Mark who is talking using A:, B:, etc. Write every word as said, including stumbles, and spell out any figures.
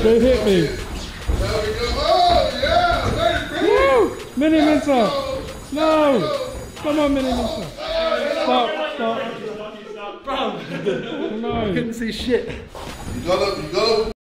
A: They hit me.
B: There we go. Oh, yeah.
A: Woo! Miniminter. No. Come on, Miniminter. Stop, stop.
C: Bro,
A: No.
C: I couldn't see shit.
B: You gotta, you gotta.